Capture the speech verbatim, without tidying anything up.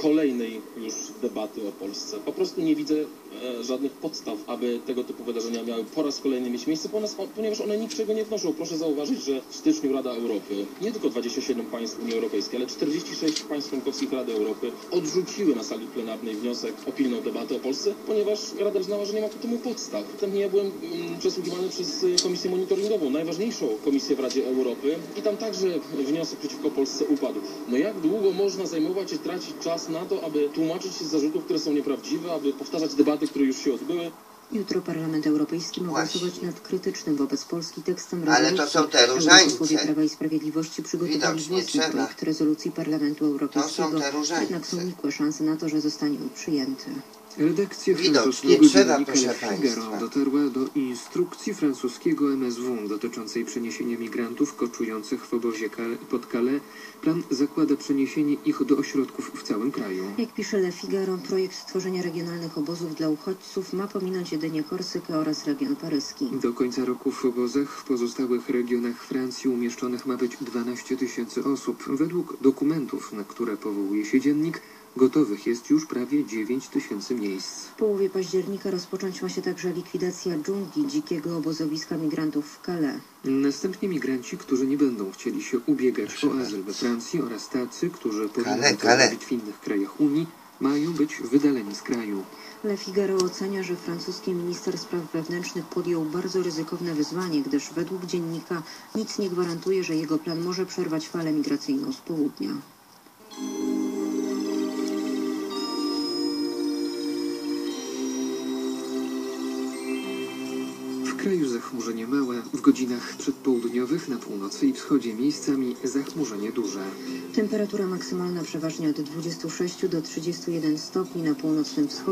kolejnej już debaty o Polsce. Po prostu nie widzę e, żadnych podstaw, aby tego typu wydarzenia miały po raz kolejny mieć miejsce, ponieważ one niczego nie wnoszą. Proszę zauważyć, że w styczniu Rada Europy, nie tylko dwadzieścia siedem państw Unii Europejskiej, ale czterdzieści sześć państw członkowskich Rady Europy odrzuciły na sali plenarnej wniosek o pilną debatę o Polsce, ponieważ Rada uznała, że nie ma ku temu podstaw. Wtedy ja byłem mm, przesłuchiwany przez Komisję Monitoringową, najważniejszą komisję w Radzie Europy, i tam także wniosek przeciwko Polsce upadł. No jak długo można zajmować się, tracić czas na to, aby tłumaczyć się z zarzutów, które są nieprawdziwe, aby powtarzać debaty, które już się odbyły? Jutro Parlament Europejski ma głosować nad krytycznym wobec Polski tekstem rezolucji. Ale to są te różańce. Posłowie Prawa i Sprawiedliwości przygotowali własny projekt rezolucji Parlamentu Europejskiego. Jednak są nikłe szanse na to, że zostanie on przyjęty. Redakcja francuskiego dziennika Le Figaro dotarła do instrukcji francuskiego M S W dotyczącej przeniesienia migrantów koczujących w obozie pod Calais. Plan zakłada przeniesienie ich do ośrodków w całym kraju. Jak pisze Le Figaro, projekt stworzenia regionalnych obozów dla uchodźców ma pominąć jedynie Korsykę oraz region paryski. Do końca roku w obozach w pozostałych regionach Francji umieszczonych ma być dwanaście tysięcy osób. Według dokumentów, na które powołuje się dziennik, gotowych jest już prawie dziewięć tysięcy miejsc. W połowie października rozpocząć ma się także likwidacja dżungli, dzikiego obozowiska migrantów w Calais. Następnie migranci, którzy nie będą chcieli się ubiegać o azyl we Francji, oraz tacy, którzy powinni to robić w innych krajach Unii, mają być wydaleni z kraju. Le Figaro ocenia, że francuski minister spraw wewnętrznych podjął bardzo ryzykowne wyzwanie, gdyż według dziennika nic nie gwarantuje, że jego plan może przerwać falę migracyjną z południa. W kraju zachmurzenie małe, w godzinach przedpołudniowych na północy i wschodzie miejscami zachmurzenie duże. Temperatura maksymalna przeważnie od dwudziestu sześciu do trzydziestu jeden stopni, na północnym wschodzie